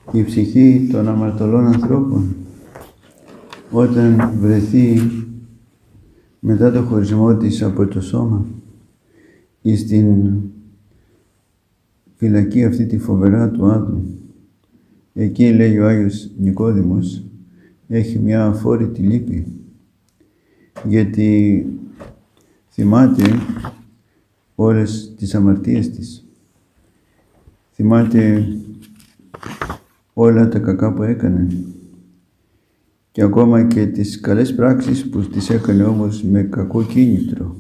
Η ψυχή των αμαρτωλών ανθρώπων, όταν βρεθεί μετά το χωρισμό της από το σώμα ή στην φυλακή αυτή τη φοβερά του άδου, εκεί λέει ο Άγιος Νικόδημος, έχει μια αφόρητη λύπη, γιατί θυμάται όλες τις αμαρτίες της, θυμάται όλα τα κακά που έκανε και ακόμα και τις καλές πράξεις που τις έκανε όμως με κακό κίνητρο.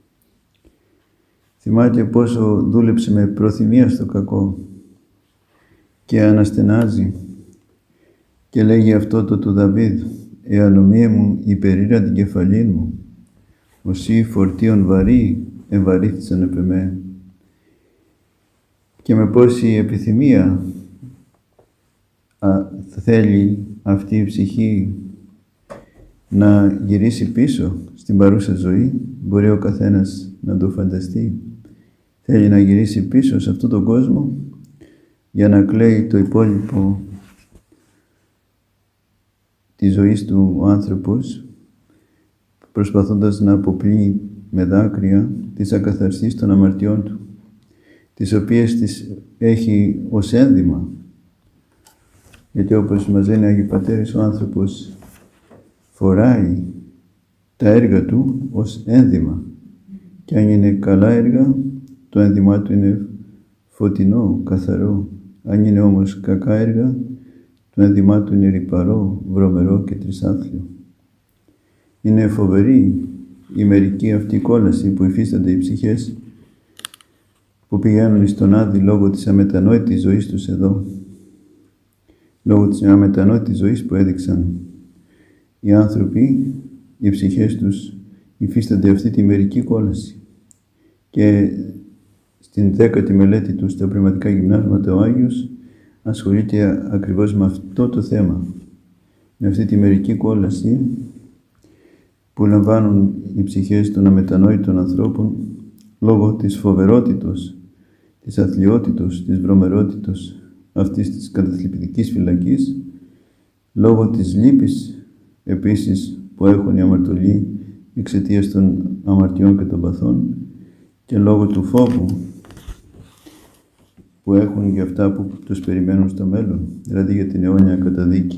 Θυμάται πόσο δούλεψε με προθυμία στο κακό και αναστενάζει και λέγει αυτό το του Δαβίδ: «Εανομία μου υπερήρα την κεφαλήν μου, οσί φορτίον βαρύ εμβαρύθησαν επ' εμέ». Και με πόση επιθυμία θέλει αυτή η ψυχή να γυρίσει πίσω στην παρούσα ζωή, μπορεί ο καθένας να το φανταστεί. Θέλει να γυρίσει πίσω σε αυτόν τον κόσμο για να κλαίει το υπόλοιπο της ζωής του ο άνθρωπος, προσπαθώντας να αποπλύνει με δάκρυα τις ακαθαρσίες των αμαρτιών του, τις οποίες τις έχει ως ένδυμα. Γιατί όπως μας λένε οι Άγιοι Πατέρες, ο άνθρωπος φοράει τα έργα του ως ένδυμα. Και αν είναι καλά έργα, το ένδυμά του είναι φωτεινό, καθαρό. Αν είναι όμως κακά έργα, το ένδυμά του είναι ρυπαρό, βρωμερό και τρισάθλιο. Είναι φοβερή η μερική αυτή κόλαση που υφίστανται οι ψυχές που πηγαίνουν στον Άδη λόγω της αμετανόητης ζωής τους εδώ. Λόγω της αμετανόητης ζωής που έδειξαν οι άνθρωποι, οι ψυχές τους υφίστανται αυτή τη μερική κόλαση. Και στην 10η μελέτη του στα πνευματικά γυμνάσματα ο Άγιος ασχολείται ακριβώς με αυτό το θέμα. Με αυτή τη μερική κόλαση που λαμβάνουν οι ψυχές των αμετανόητων ανθρώπων λόγω της φοβερότητος, της αθλιότητος, της βρωμερότητος αυτής της καταθλιπτικής φυλακής, λόγω της λύπης επίσης που έχουν οι αμαρτωλοί εξαιτίας των αμαρτιών και των παθών και λόγω του φόβου που έχουν για αυτά που τους περιμένουν στο μέλλον, δηλαδή για την αιώνια καταδίκη.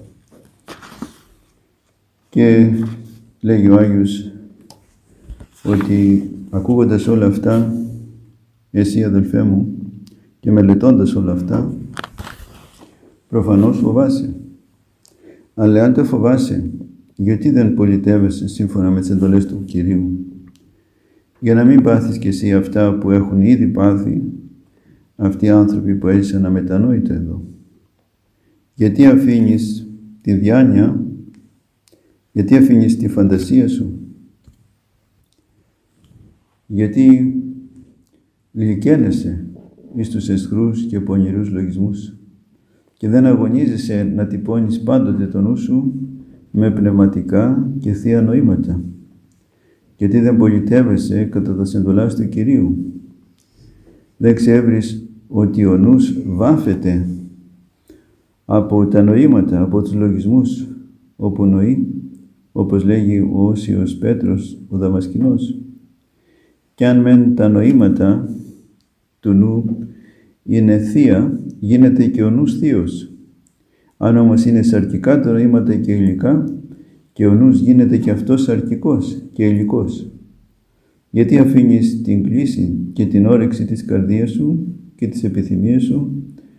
Και λέγει ο Άγιος ότι ακούγοντας όλα αυτά, εσύ αδελφέ μου, και μελετώντας όλα αυτά, προφανώς φοβάσαι. Αλλά αν το φοβάσαι, γιατί δεν πολιτεύεσαι σύμφωνα με τις εντολές του Κυρίου, για να μην πάθεις κι εσύ αυτά που έχουν ήδη πάθει αυτοί οι άνθρωποι που έζησαν αμετανόητα εδώ. Γιατί αφήνεις τη διάνοια, γιατί αφήνεις τη φαντασία σου, γιατί γλυκαίνεσαι εις τους αισχρούς και πονηρούς λογισμούς και δεν αγωνίζεσαι να τυπώνεις πάντοτε το νου σου με πνευματικά και θεία νοήματα. Γιατί δεν πολιτεύεσαι κατά τα εντολάς του Κυρίου. Δεν ξέρεις ότι ο νους βάφεται από τα νοήματα, από τους λογισμούς, όπου νοεί, όπως λέγει ο Όσιος Πέτρος, ο Δαμασκηνός. Κι αν μεν τα νοήματα του νου είναι θεία, γίνεται και ο νους θείος. Αν όμως είναι σαρκικά τα νοήματα και υλικά, και ο νους γίνεται και αυτός σαρκικός και υλικός. Γιατί αφήνεις την κλίση και την όρεξη της καρδίας σου και τις επιθυμίες σου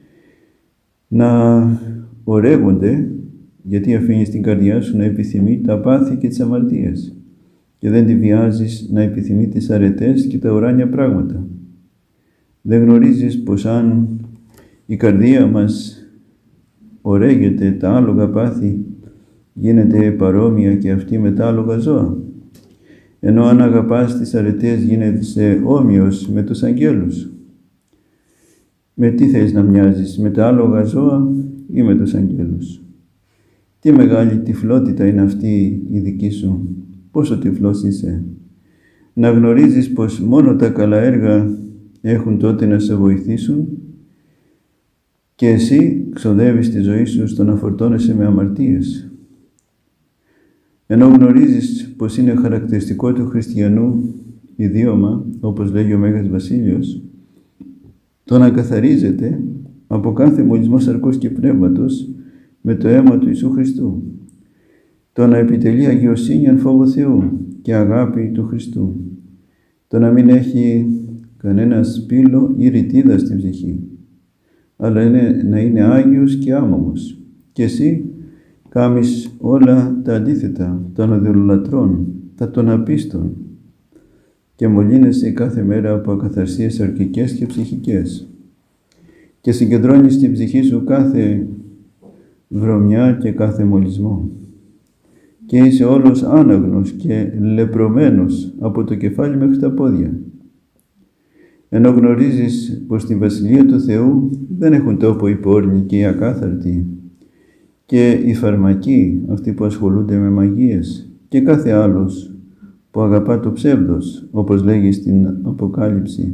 να ορεύονται, γιατί αφήνεις την καρδιά σου να επιθυμεί τα πάθη και τις αμαρτίες και δεν τη βιάζεις να επιθυμεί τις αρετές και τα ουράνια πράγματα. Δεν γνωρίζεις πως αν η καρδία μας ορέγεται τα άλογα πάθη, γίνεται παρόμοια και αυτή με τα άλογα ζώα. Ενώ αν αγαπάς τις αρετές γίνεσαι όμοιος με τους αγγέλους. Με τι θες να μοιάζεις, με τα άλογα ζώα ή με τους αγγέλους? Τι μεγάλη τυφλότητα είναι αυτή η δική σου, πόσο τυφλός είσαι. Να γνωρίζεις πως μόνο τα καλά έργα έχουν τότε να σε βοηθήσουν και εσύ ξοδεύεις τη ζωή σου στο να φορτώνεσαι με αμαρτίες. Ενώ γνωρίζεις πως είναι χαρακτηριστικό του χριστιανού ιδίωμα, όπως λέγει ο Μέγας Βασίλειος, το να καθαρίζεται από κάθε μολυσμό σαρκός και πνεύματος με το αίμα του Ιησού Χριστού, το να επιτελεί αγιοσύνη αν φόβο Θεού και αγάπη του Χριστού, το να μην έχει κανένα σπήλο ή ρητίδα στην ψυχή, αλλά να είναι άγιος και άμαμος. Και εσύ κάμεις όλα τα αντίθετα των αδελολατρών, τα των απίστων, και μολύνεσαι κάθε μέρα από ακαθαρσίες σαρκικές και ψυχικές και συγκεντρώνεις στην ψυχή σου κάθε βρωμιά και κάθε μολυσμό και είσαι όλος άναγνος και λεπρωμένος από το κεφάλι μέχρι τα πόδια, ενώ γνωρίζεις πως στη Βασιλεία του Θεού δεν έχουν τόπο οι πόρνοι και οι ακάθαρτοι και οι φαρμακοί, αυτοί που ασχολούνται με μαγείες, και κάθε άλλος που αγαπά το ψεύδος, όπως λέγει στην Αποκάλυψη,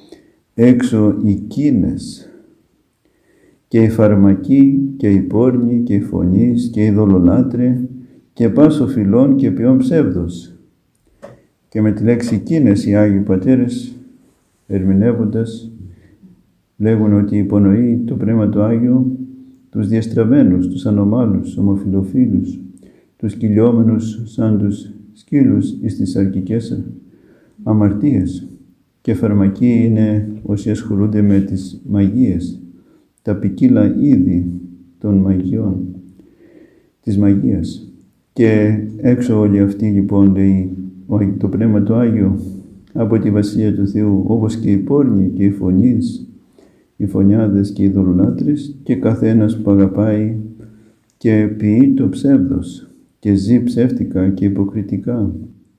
έξω οι κίνες και οι φαρμακοί και οι πόρνοι και οι φωνείς και οι δολολάτρε και πάσο φυλών και ποιόν ψεύδος. Και με τη λέξη κίνες οι Άγιοι Πατέρες, ερμηνεύοντας, λέγουν ότι υπονοεί το Πνεύμα το Άγιο τους διαστραμμένους, τους ανομάλους, ομοφυλοφίλους, τους κυλιόμενους σαν τους σκύλους εις τις σαρκικές αμαρτίες. Και φαρμακοί είναι όσοι ασχολούνται με τις μαγείες, τα ποικίλα είδη των μαγειών, της μαγείας. Και έξω όλοι αυτοί λοιπόν, λέει το Πνεύμα το Άγιο, από τη Βασιλεία του Θεού, όπως και οι πόρνοι και οι φωνείς, οι φωνιάδες και οι δολολάτρες, και καθένας που αγαπάει και ποιεί το ψεύδος και ζει ψεύτικα και υποκριτικά.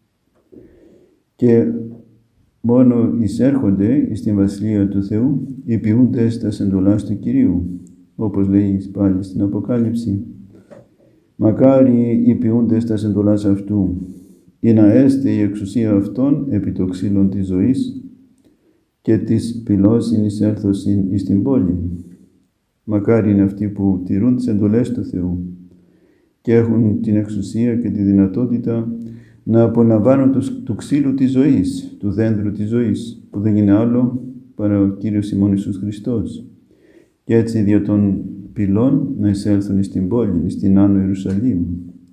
Και μόνο εισέρχονται στην Βασιλεία του Θεού οι ποιούντες τας εντολάς του Κυρίου, όπως λέει πάλι στην Αποκάλυψη. Μακάρι οι ποιούντες τας εντολάς αυτού, ή να έστε η εξουσία αυτών επί το ξύλων της ζωής και της πυλώσιν εισέρθωσιν εις την πόλη. Μακάρι είναι αυτοί που τηρούν τις εντολές του Θεού και έχουν την εξουσία και τη δυνατότητα να απολαμβάνουν του ξύλου της ζωής, του δένδρου της ζωής, που δεν είναι άλλο παρά ο Κύριος ημών Ιησούς Χριστός. Και έτσι δια των πυλών να εισέλθουν στην πόλη, στην Άνω Ιερουσαλήμ.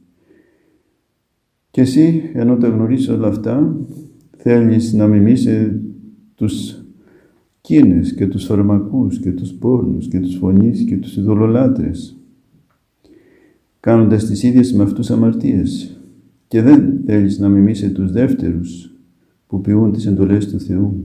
Και εσύ, ενώ τα γνωρίζεις όλα αυτά, θέλεις να μιμήσει τους κίνες και τους φαρμακούς και τους πόρνους και τους φωνείς και τους ειδωλολάτρες, κάνοντας τις ίδιες με αυτούς αμαρτίες, και δεν θέλεις να μιμήσει τους δεύτερους που ποιούν τις εντολές του Θεού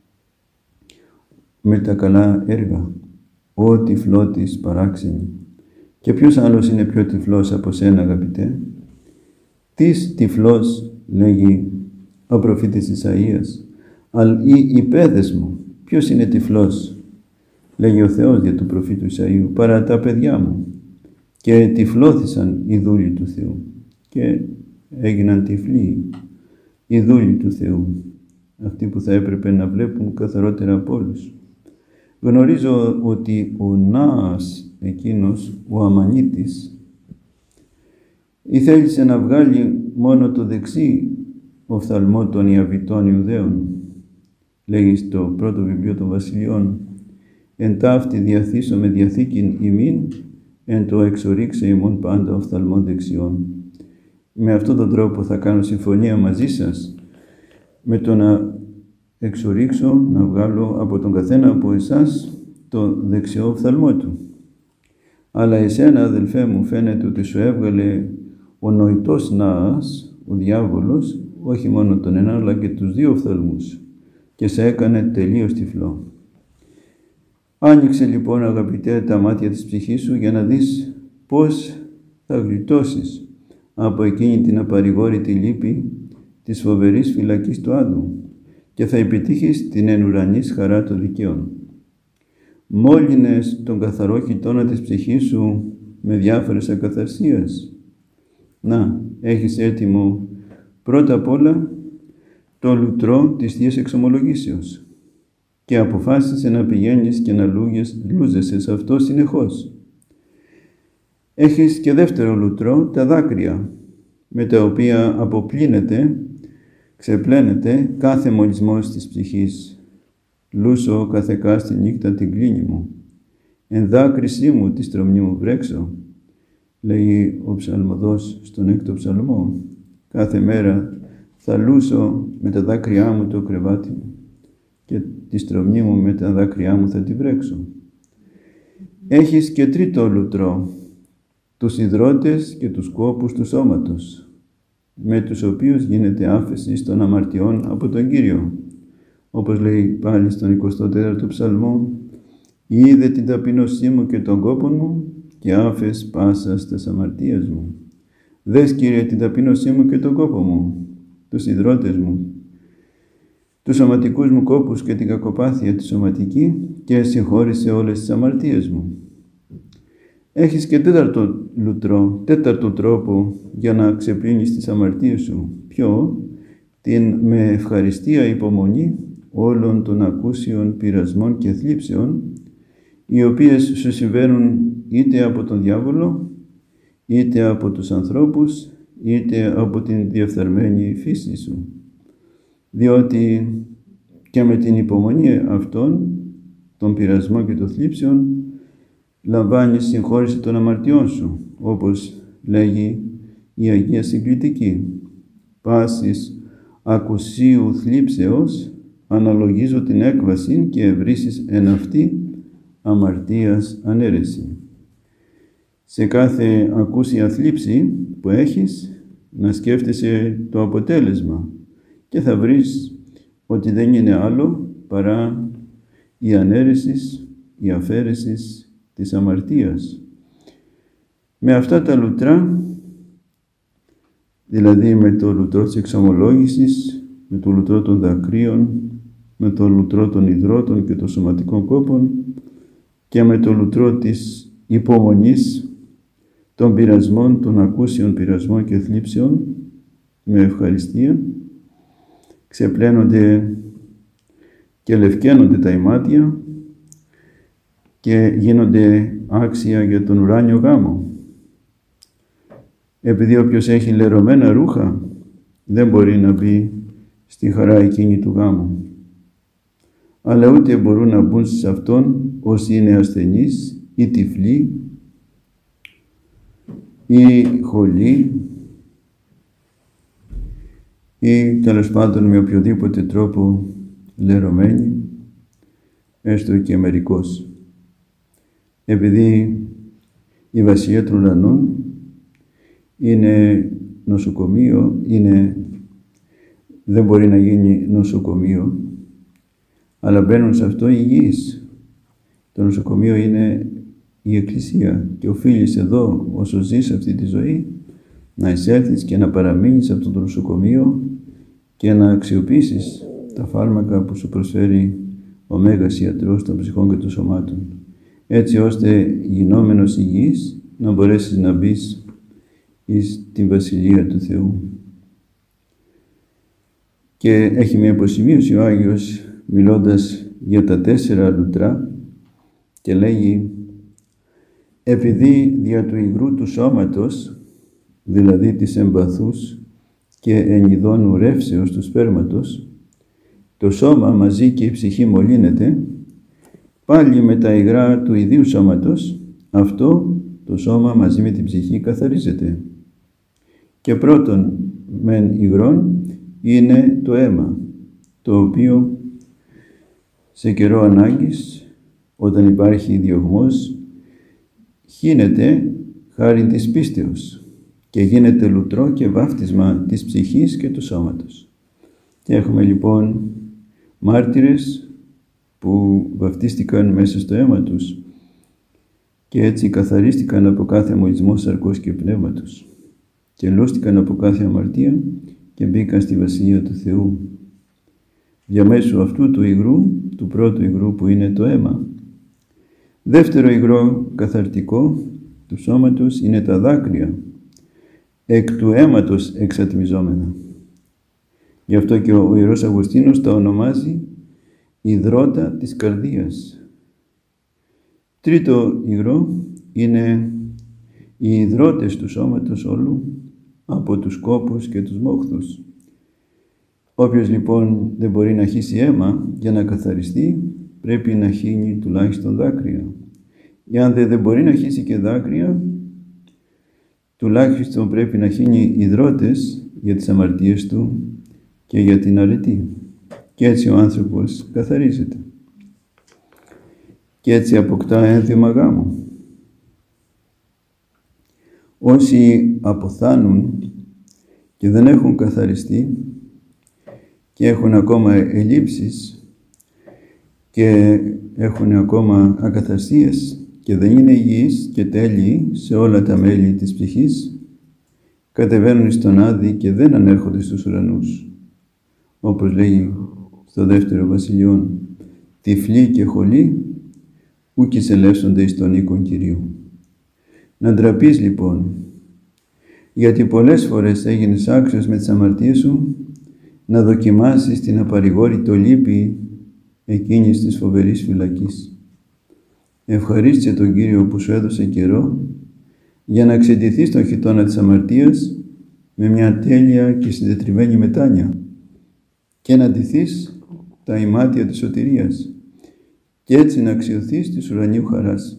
με τα καλά έργα, ο τυφλώτης παράξενη. Και ποιος άλλος είναι πιο τυφλός από σένα, αγαπητέ? Τις τυφλός, λέγει ο προφήτης Ισαΐας, αλλά οι παιδες μου, ποιος είναι τυφλός, λέγει ο Θεός για του προφήτου Ισαΐου, παρά τα παιδιά μου. Και τυφλώθησαν οι δούλοι του Θεού και έγιναν τυφλοί οι δούλοι του Θεού, αυτοί που θα έπρεπε να βλέπουν καθαρότερα από όλους. Γνωρίζω ότι ο Ναάς εκείνος, ο Αμανίτης, θέλησε να βγάλει μόνο το δεξί οφθαλμό των Ιαβητών Ιουδαίων. Λέγει στο πρώτο βιβλίο των Βασιλειών, «Εν ταύτη διαθήσω με διαθήκην ημίν, εν το εξορίξε ημών πάντα οφθαλμών δεξιών». Με αυτόν τον τρόπο θα κάνω συμφωνία μαζί σας, με το να εξορίξω, να βγάλω από τον καθένα από εσάς το δεξιό οφθαλμό του. Αλλά εσένα, αδελφέ μου, φαίνεται ότι σου έβγαλε ο νοητός Ναάς, ο διάβολος, όχι μόνο τον ένα, αλλά και τους δύο οφθαλμούς, και σε έκανε τελείως τυφλό. Άνοιξε λοιπόν, αγαπητέ, τα μάτια της ψυχής σου για να δεις πώς θα γλιτώσεις από εκείνη την απαρηγόρητη λύπη της φοβερής φυλακής του άδου και θα επιτύχεις την εν ουρανής χαρά των δικαίων. Μόλυνες τον καθαρό χιτώνα της ψυχής σου με διάφορες ακαθαρσίες. Να, έχεις έτοιμο πρώτα απ' όλα το λουτρό της Θείας Εξομολογήσεως. και αποφάσισε να πηγαίνεις και να λούζεσαι σε αυτό συνεχώς. Έχεις και δεύτερο λουτρό, τα δάκρυα, με τα οποία αποπλύνεται, ξεπλένεται κάθε μολυσμός της ψυχής. Λούσω καθεκάστη νύχτα την κλίνη μου, εν δάκρυσή μου τη στρωμνή μου βρέξω, λέει ο ψαλμοδός στον έκτο ψαλμό. Κάθε μέρα θα λούσω με τα δάκρυά μου το κρεβάτι μου και τη στρωμνή μου με τα δάκρυά μου θα τη βρέξω. Έχεις και τρίτο λουτρό, τους ιδρώτες και τους κόπους του σώματος, με τους οποίους γίνεται άφεση των αμαρτιών από τον Κύριο. Όπως λέει πάλι στον 24ο ψαλμό, «Είδε την ταπείνωσή μου και τον κόπον μου και άφες πάσας τας αμαρτίας μου». Δες, Κύριε, την ταπείνωσή μου και τον κόπο μου, τους ιδρώτες μου, τους σωματικούς μου κόπους και την κακοπάθεια τη σωματική και συγχώρησε όλες τις αμαρτίες μου. Έχεις και τέταρτο λουτρό, τέταρτο τρόπο για να ξεπλύνεις τις αμαρτίες σου. Ποιο? Την με ευχαριστία υπομονή όλων των ακούσιων πειρασμών και θλίψεων, οι οποίες σου συμβαίνουν είτε από τον διάβολο, είτε από τους ανθρώπους, είτε από την διαφθαρμένη φύση σου. Διότι και με την υπομονή αυτών, των πειρασμών και των θλίψεων, λαμβάνεις συγχώρηση των αμαρτιών σου, όπως λέγει η Αγία Συγκλητική. Πάσης ακουσίου θλίψεως αναλογίζω την έκβαση και ευρύσεις εν αυτή αμαρτίας ανέρεση. Σε κάθε ακούσια θλίψη που έχεις, να σκέφτεσαι το αποτέλεσμα και θα βρεις ότι δεν είναι άλλο παρά η ανέρεση, η αφαίρεση της αμαρτίας. Με αυτά τα λουτρά, δηλαδή με το λουτρό της εξομολόγησης, με το λουτρό των δακρύων, με το λουτρό των ιδρώτων και των σωματικών κόπων και με το λουτρό της υπομονής, των πειρασμών, των ακούσιων πειρασμών και θλίψεων, με ευχαριστία, ξεπλένονται και λευκαίνονται τα ημάτια και γίνονται άξια για τον ουράνιο γάμο. Επειδή όποιος έχει λερωμένα ρούχα δεν μπορεί να μπει στη χαρά εκείνη του γάμου. Αλλά ούτε μπορούν να μπουν σε αυτόν όσοι είναι ασθενείς ή τυφλοί ή χολοί ή τέλος πάντων με οποιοδήποτε τρόπο λερωμένοι, έστω και μερικώς. Επειδή η Βασιλεία των Ουρανών είναι νοσοκομείο, δεν μπορεί να γίνει νοσοκομείο, αλλά μπαίνουν σε αυτό υγιείς. Το νοσοκομείο είναι η Εκκλησία και οφείλεις εδώ, όσο ζεις αυτή τη ζωή, να εισέλθεις και να παραμείνεις σε αυτό το νοσοκομείο και να αξιοποιήσεις τα φάρμακα που σου προσφέρει ο Μέγας Ιατρός των ψυχών και των σωμάτων, έτσι ώστε γινόμενος υγιής να μπορέσεις να μπεις εις την Βασιλεία του Θεού. Και έχει μια υποσημείωση ο Άγιος μιλώντας για τα 4 λουτρά και λέγει, επειδή δια του υγρού του σώματος, δηλαδή της εμπαθούς και ενιδώνου ρεύσεως του σπέρματος, το σώμα μαζί και η ψυχή μολύνεται, πάλι με τα υγρά του ιδίου σώματος, αυτό το σώμα μαζί με την ψυχή καθαρίζεται. Και πρώτον μεν υγρών είναι το αίμα, το οποίο σε καιρό ανάγκης, όταν υπάρχει διωγμός, χύνεται χάριν της πίστεως και γίνεται λουτρό και βάφτισμα της ψυχής και του σώματος. Και έχουμε λοιπόν μάρτυρες που βαφτίστηκαν μέσα στο αίμα τους και έτσι καθαρίστηκαν από κάθε μολυσμό σαρκός και πνεύματος και λούστηκαν από κάθε αμαρτία και μπήκαν στη Βασιλεία του Θεού. Διαμέσου αυτού του υγρού, του πρώτου υγρού που είναι το αίμα. Δεύτερο υγρό καθαρτικό του σώματος είναι τα δάκρυα, εκ του αίματος εξατμιζόμενα. Γι' αυτό και ο Ιερός Αυγουστίνος τα ονομάζει υδρότα της καρδίας. Τρίτο υγρό είναι οι υδρότες του σώματος όλου από τους κόπους και τους μόχθους. Όποιος λοιπόν δεν μπορεί να χύσει αίμα για να καθαριστεί, πρέπει να χύνει τουλάχιστον δάκρυα. Εάν δεν μπορεί να χύσει και δάκρυα, τουλάχιστον πρέπει να χύνει υδρότες για τις αμαρτίες του και για την αρετή. Και έτσι ο άνθρωπος καθαρίζεται. Και έτσι αποκτά ένθιμα γάμου. Όσοι αποθάνουν και δεν έχουν καθαριστεί και έχουν ακόμα ελλείψεις και έχουν ακόμα ακαθαρσίες και δεν είναι υγιείς και τέλειοι σε όλα τα μέλη της ψυχής, κατεβαίνουν στον Άδη και δεν ανέρχονται στους ουρανούς. Όπως λέγει στο δεύτερο βασιλειών, τυφλοί και χολοί, ούκ εισελεύσονται εις τον οίκον Κυρίου. Να ντραπείς λοιπόν, γιατί πολλές φορές έγινες άξιος με τις αμαρτίες σου να δοκιμάσεις την απαρηγόρητο λύπη εκείνης της φοβερής φυλακής. Ευχαρίστησε τον Κύριο που σου έδωσε καιρό για να ξεντηθείς στον χιτώνα της αμαρτίας με μια τέλεια και συντετριμμένη μετάνοια και να ντυθείς τα ημάτια της σωτηρίας και έτσι να αξιωθείς της ουρανίου χαράς.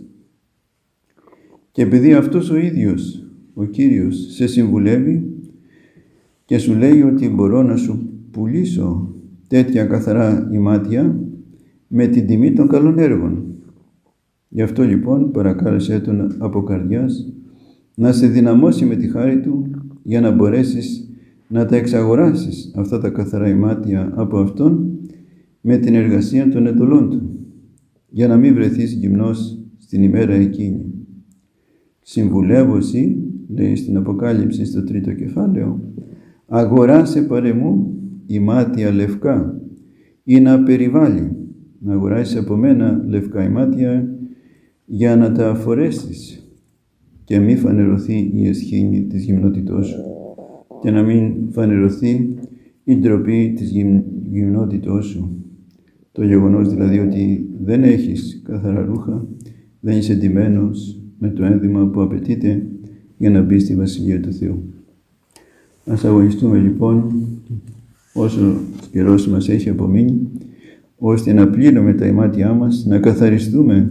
Και επειδή αυτός ο ίδιος, ο Κύριος, σε συμβουλεύει και σου λέει ότι μπορώ να σου πουλήσω τέτοια καθαρά ημάτια με την τιμή των καλών έργων. Γι' αυτό λοιπόν παρακάλεσέ τον από καρδιάς να σε δυναμώσει με τη χάρη του για να μπορέσεις να τα εξαγοράσεις αυτά τα καθαρά ημάτια από Αυτόν με την εργασία των εντολών του, για να μην βρεθείς γυμνός στην ημέρα εκείνη. Συμβουλεύω εσύ, λέει στην Αποκάλυψη στο 3ο κεφάλαιο, αγοράσε παρεμού ημάτια λευκά ή να περιβάλλει, να αγοράσεις από μένα λευκά ημάτια για να τα αφορέσεις και μη φανερωθεί η εσχήνη της γυμνότητός σου και να μην φανερωθεί η ντροπή της γυμνότητός σου. Το γεγονός δηλαδή ότι δεν έχεις καθαρά ρούχα, δεν είσαι ντυμένος με το ένδυμα που απαιτείται για να μπει στη Βασιλεία του Θεού. Ας αγωνιστούμε λοιπόν όσο καιρός μας έχει απομείνει, ώστε να πλύνουμε τα ημάτια μας, να καθαριστούμε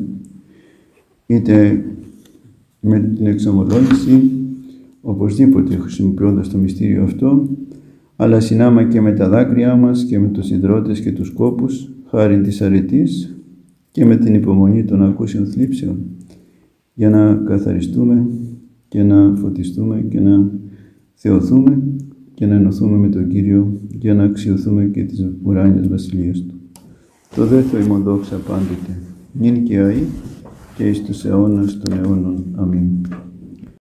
είτε με την εξομολόγηση, οπωσδήποτε χρησιμοποιώντας το μυστήριο αυτό, αλλά συνάμα και με τα δάκρυά μας και με τους υδρότες και τους κόπους, χάρη της αρετής και με την υπομονή των ακούσεων θλίψεων, για να καθαριστούμε και να φωτιστούμε και να θεωθούμε και να ενωθούμε με τον Κύριο για να αξιωθούμε και τις ουράνιες βασιλείες Του. Το δεύτερο ημών δόξα πάντοτε, νυν και αεί και εις τους αιώνας των αιώνων. Αμήν.